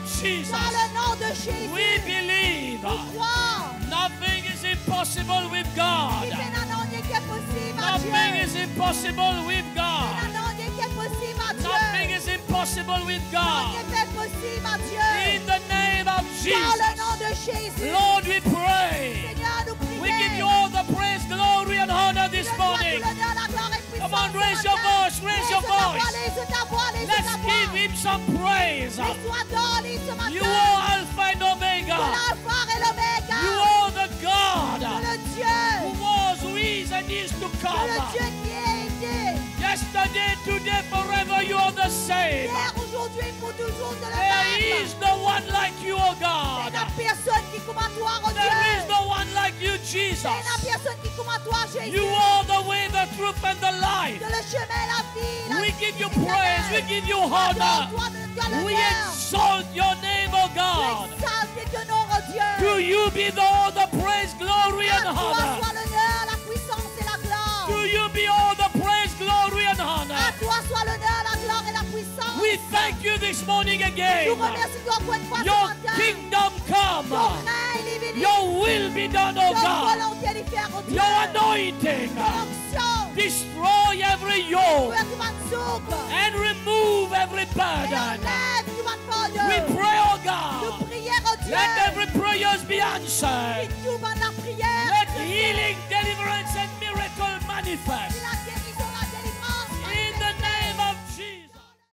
Jesus, Dans le nom de Jésus. we believe. Nous croyons. Nothing is impossible with God. Nothing is impossible with God. Nothing is impossible with God. In the name of Jesus, Lord, we pray. We give you all the praise, glory, and honor this morning. Come on, raise your voice, raise your voice. Let's give him some praise. You are Alpha and Omega. You are the God who was, who is, and is to come. Yesterday, today, forever, you are the same. There is no one like you, oh God. There is no one like you, Jesus. You are the way, the truth, and the life. We give you praise, we give you honor. We exalt your name, oh God. To you be all the praise, glory, and honor. To you be all the praise, glory, and honor. We thank you this morning again. Your kingdom come. Your will be done, oh God. Your anointing. Destroy every yoke and remove every burden. We pray, oh God. Let every prayer be answered. Let healing, deliverance, and miracle manifest.